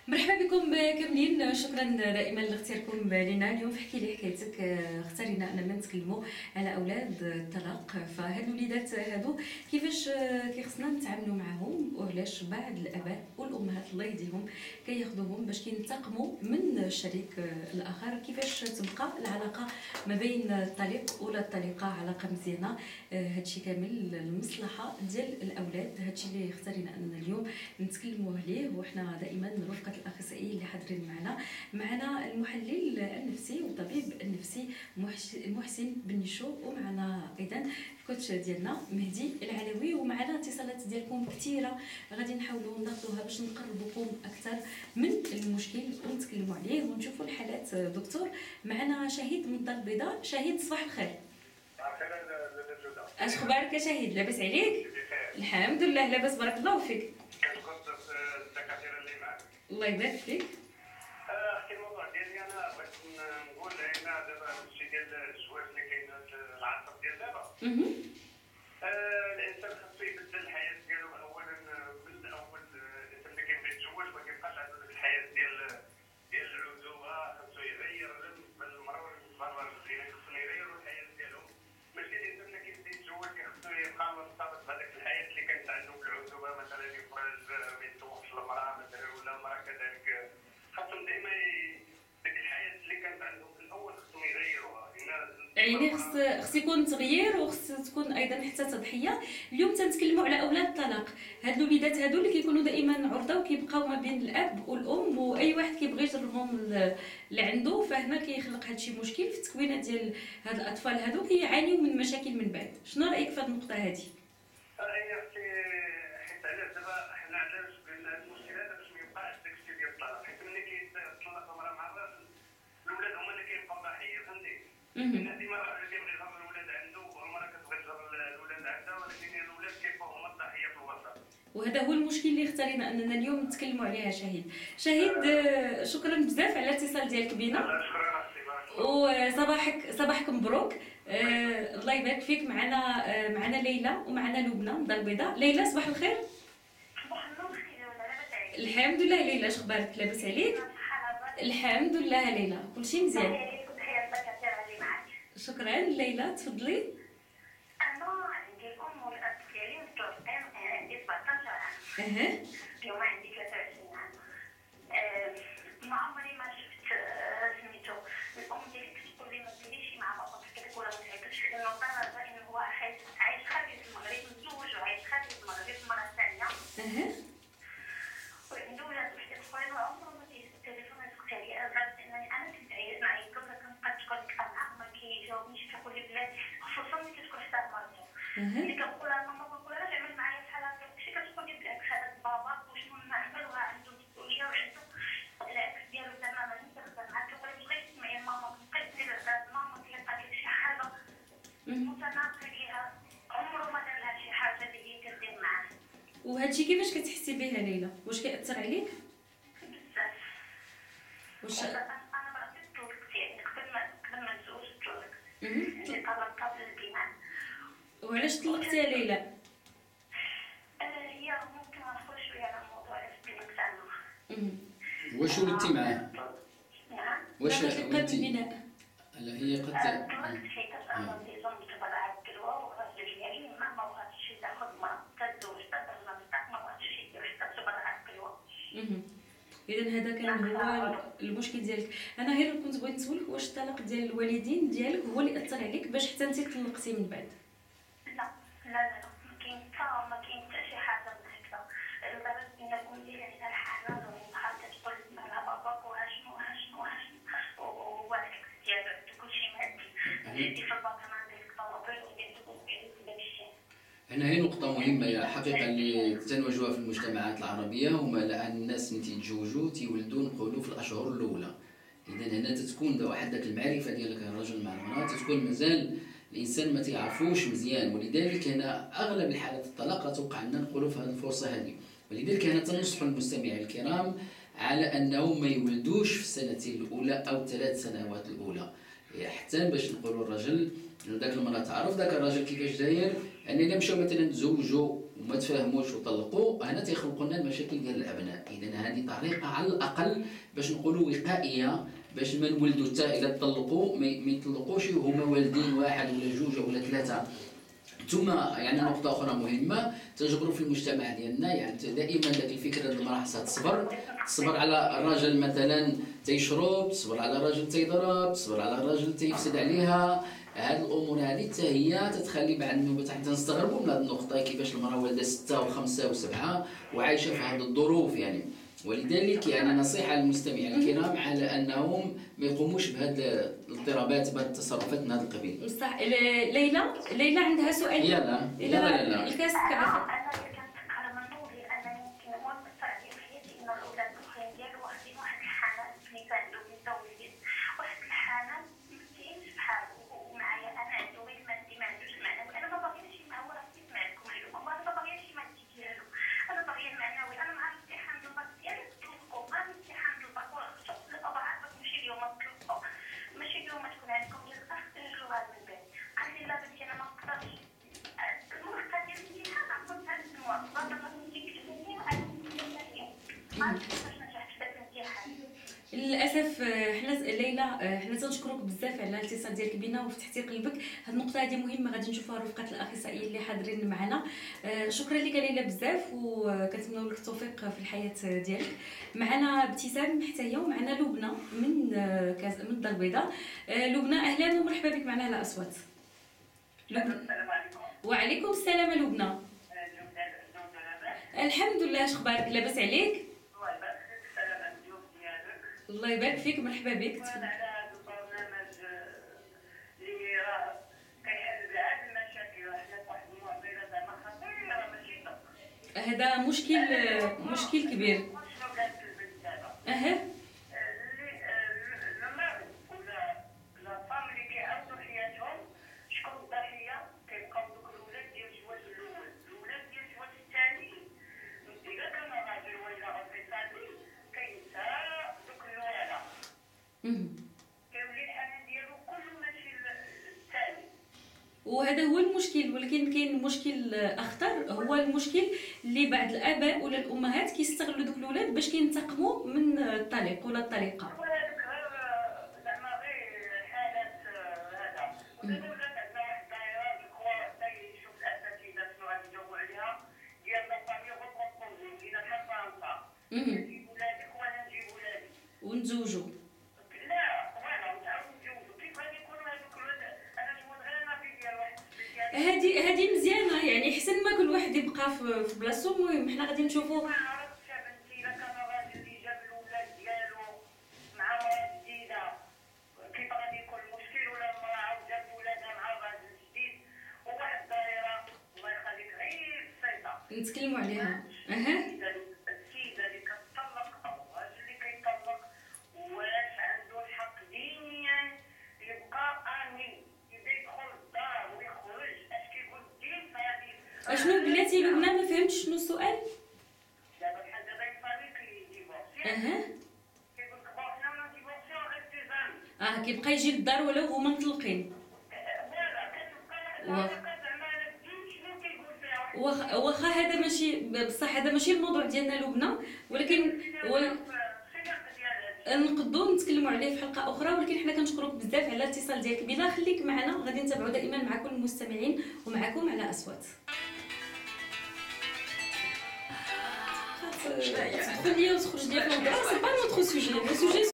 مرحبا بكم كاملين. شكرا دائما لاختياركم لنا. اليوم في احكي لي حكايتك اختارينا اننا نتكلموا على اولاد الطلاق. فهاد الوليدات هادو كيفاش كيخصنا نتعاملوا معهم، وعلاش بعض الاباء والامهات الله يهديهم كياخذوهم باش كينتقموا من الشريك الاخر. كيفاش تبقى العلاقه ما بين الطليق ولا الطليقه علاقه مزيانه؟ هادشي كامل المصلحه ديال الاولاد، هادشي اللي اختارينا اننا اليوم نتكلموا عليه. وحنا دائما رفقه الاخصائيين اللي حاضرين معنا المحلل النفسي والطبيب النفسي محسن بن شو، ومعنا ايضا الكوتش ديالنا مهدي العلوي، ومعنا اتصالات ديالكم كثيره غادي نحاولوا ناخذوها باش نقربكم اكثر من المشكل ونتكلموا عليه ونشوفوا الحالات. دكتور معنا شهيد من الدار البيضاء. شهيد صباح الخير. اش اخبارك يا شهيد؟ لاباس عليك؟ الحمد لله لاباس بارك الله فيك. كنقصد الدكاتره اللي معك. الله يبارك فيك. اختي الموضوع ديالي انا بغيت نقول هنا دابا هادشي ديال الزواج اللي كاين العصر ديال دابا. الانسان خاصو يبدل الحياه ديالو اولا. من الاول الانسان اللي كيبغي يتزوج ما كيبقاش عنده ديك الحياه ديال العزوبه، خاصو يغير المراه والمراه اللي خاصهم يغيروا الحياه ديالهم. ماشي الانسان اللي كيبدا يتزوج خاصو يبقى مرتبط بهذيك الحياه اللي كانت عنده في العزوبه، مثلا يخرج ما يتزوجش المراه مثلا، ولا المراه كذلك. خاصهم دائما ديك الحياه اللي كانت عندهم في الاول خاصهم يغيروها. يعني خص يكون تغيير، وخص تكون ايضا حتى تضحيه. اليوم تنتكلموا على اولاد الطلاق. هاد الوليدات هادو اللي كيكونوا دائما عرضه وكيبقاو ما بين الاب والام، واي واحد كيبغي يجرهم لعنده، فهنا كيخلق هادشي مشكل في التكوينه ديال هاد الاطفال هادو، كيعانيو من مشاكل من بعد. شنو رايك في هاد النقطه هادي؟ انا حيت علاش دابا حنا علاش قلنا المشكل هذا باش ما يبقاش داك الشيء ديال الطلاق، حيت ملي كيطلق المراه مع الراجل الاولاد هما اللي كيبقاو ضحيه، فهمتي؟ ديما الراجل كيبغي يجر الاولاد عنده والمراه كتبغي تجر الاولاد عندها، ولكن الاولاد كيبقاو هما الضحيه في الوسط. وهذا هو المشكل اللي اختارينا اننا اليوم نتكلموا عليها. شهيد شكرا بزاف على الاتصال ديالك بينا. شكرا اختي. وصباحك مبروك. الله يبارك فيك. معنا ليلى ومعنا لبنى من الدار البيضاء. ليلى صباح الخير. صباح النور اختي ليلى، لاباس عليك؟ الحمد لله. ليلى اش اخبارك؟ لاباس عليك؟ الحمد لله ليلى كلشي مزيان. تحية الدكاتره اللي معك. شكرا ليلى تفضلي. انا عندي الام والاب ديالي متوفين، عندي 17 عام. اليوم عندي 23 عام. ما عمري ما شفت سميتو الام ديالي كتقول لي ما ديريش مع بابا كذاك ولا ما تعيطوش، لانه طلب انه هو عايش خارج المغرب، متزوج وعايش خارج المغرب مره ثانيه. وعنده ولاد وحده اخرين، وعمره ما كيهز التليفون يسقط عليا، لدرجه انني انا كنت نعيط له كنبقى تقول لك انا ما كيجاوبنيش، كيقول لي بلاتي، خصوصا ملي كتكون حتى مرته. ملي كنقول لها ماما كنقول لها تعمل معايا بحال هكا، داكشي كتقول لي بالعكس هذاك بابا وشنو نعمل، وعنده مسؤوليه وعنده العكس ديالو تماما. ملي كنهضر معاك كيقول لي بغيت تسمعي ماما، بقيت دير ماما كيلقى لك شي حاجه متناقضه ليها، عمره ما دار لها شي حاجه اللي هي كدير معاه. وهادشي كيفاش كتحسي به ليلى؟ واش كيأثر عليك؟ بزاف. انا بغيت نطلق يعني قبل ما نتزوج نطلق. اللي طلب قبل البناء. وعلاش طلقتي يا ليلى؟ هي ممكن ما ندخلش شويه على موضوع البناء تاعنا. واش ولدتي معاه؟ نعم. واش ولدتي البناء؟ لا هي قد طلقت حيت انا ديزون متبرعه بالكلوه، والراجل ديالي ما بغاتش تاخذ مرا تتزوج تدرنا بصح ما بغاتش يدير حتى تبرعه بالكلوه. اذا هذا كان هو المشكل ديالك. انا غير كنت بغيت نسولك واش الطلاق ديال الوالدين ديالك هو اللي اثر عليك باش حتى انت طلقتي من بعد؟ لا ما كاين حتى شي حاجه من هكذا، لدرجه ان الام ديالي عندها الحنان وبحال كتقول لها باباك وهاشنو وهو العكس ديالو عنده كلشي مادي. جيتي في الباطنه ديالك طوابير وديال داكشي. هنا هي نقطة مهمة يا حقيقة اللي تنواجهوها في المجتمعات العربية، هما لأن الناس ملي تيتزوجوا تيولدوا نقولوا في الأشهر الأولى. إذا هنا تتكون واحد داك المعرفة ديالك الرجل مع المرأة تتكون مازال الانسان ما تيعرفوش مزيان، ولذلك هنا اغلب الحالات الطلاق توقع لنا نقولوا في هذه الفرصه هذه. ولذلك هنا تنصح المستمعين الكرام على انهم ما يولدوش في السنتين الاولى او 3 سنوات الاولى، حتى باش نقولوا الرجل انه داك المراه تعرف داك الراجل كيفاش داير. يعني الا مشاو مثلا تزوجوا وما تفاهموش وطلقوا، هنا تيخلقوا لنا المشاكل ديال الابناء. اذا هذه طريقه على الاقل باش نقولوا وقائيه، باش ما نولدوا حتى الا طلقوا ما يطلقوش وهما والدين واحد ولا جوج ولا ثلاثه. ثم يعني نقطه اخرى مهمه تجبروا في المجتمع ديالنا، يعني دائما داك الفكره ديال المراه خصها تصبر على الراجل مثلا تيشرب، تصبر على الراجل تيضرب، تصبر على الراجل تيفسد عليها. هاد الامور هذه حتى هي تتخلي بعد النوبه حتى نستغربوا من هذه النقطه، كيفاش المراه والده 6 و5 و7 وعايشه في هذه الظروف يعني. ولذلك يعني نصيحه للمستمعين الكرام على انهم ما يقوموش بهذه الاضطرابات بهذه التصرفات من هذا القبيل. صح. ليلى عندها سؤال. يلا الكاس للاسف ليلى حنا تنشكروك بزاف على الاتصال ديالك بينا وفتحتي قلبك. هاد النقطه هذه مهمه، غادي نشوفوها رفقه الاخصائيين اللي حاضرين معنا. شكرا لك ليلى بزاف، وكنتمنوا لك التوفيق في الحياه ديالك. معنا ابتسام حتى هي، ومعنا لبنى من الدار البيضاء. لبنى اهلا ومرحبا بك معنا على اصوات. السلام عليكم. وعليكم السلام لبنى. الحمد لله، اش اخبارك؟ لاباس عليك؟ الله يبارك فيك، مرحبا بك. على هذا البرنامج اللي راه كيحل بزاف المشاكل، وحنا واحد المعضله زعما خطيره ماشي طق. هذا مشكل كبير. شنو قالت البنت دابا؟ اللي المرض ولا الطفل اللي كيعاودوا حياتهم، شكون الضحيه؟ كيبقاو دوك الولاد ديال الزواج الاول، الولاد ديال الزواج الثاني اذا كان راجل ولا انفصالي كينسى دوك الولاده. كيولي الحنان ديالو كله ماشي الثاني. وهذا هو المشكل، ولكن كاين مشكل اخطر، هو المشكل اللي بعض الاباء ولا الامهات كيستغلوا دوك الاولاد باش كينتقموا من الطليق ولا الطليقه. وهذاك غير زعما غير حالات هذا. ودابا ولات عندنا واحد الدائره جو حتى يشوف الاساتذه شنو غادي يجاوبوا عليها ديال لا فامي غوكومبوزي، مدينه بحال فرنسا. تجيب ولادك وانا نجيب ولادي ونتزوجوا. لا فوالا ونتعاودو نتزوجو. كيف غادي يكونوا هذوك الولاد؟ انا نقول غير نافي ديال واحد السبيسياليست. هذه مزيانه، يعني احسن ما كل واحد يبقى في بلاصتو. المهم حنا غادي نشوفوا. ما عرفتش يا بنتي، الا كان الراجل اللي جاب الولاد ديالو مع مراه جديده كيف غادي يكون المشكل؟ ولا المراه عاود جابت ولادها مع الراجل الجديد وواحد الدائره الله يخليك غير بسيطه نتكلموا عليها. السيده اللي كتطلق او الراجل اللي كيطلق، واش عنده الحق دينيا يبقى امين اذا يدخل الدار ويخرج؟ اش كيقول الدين في هذه؟ اشنو بلاتي لبنى؟ ما فهمتش شنو السؤال. دابا بحال دابا يفالي كيديفورسي كيقول لك بون حنا ولا ديفورسيو غير تيزان كيبقى يجي للدار ولو هما مطلقين. فوالا كتبقى واحد العلاقه زعما على الدين شنو كيقول فيها واحد واخا هذا ماشي بصح، هذا ماشي الموضوع ديالنا لبنى، ولكن نقدروا نتكلموا عليه في حلقه اخرى. ولكن حنا كنشكروك بزاف على الاتصال ديالك بنا. خليك معنا، غادي نتابعوا دائما مع كل المستمعين ومعكم على اصوات. تدخل ليا وتخرج ليا في الموضوع، سي با نوتر سوجي.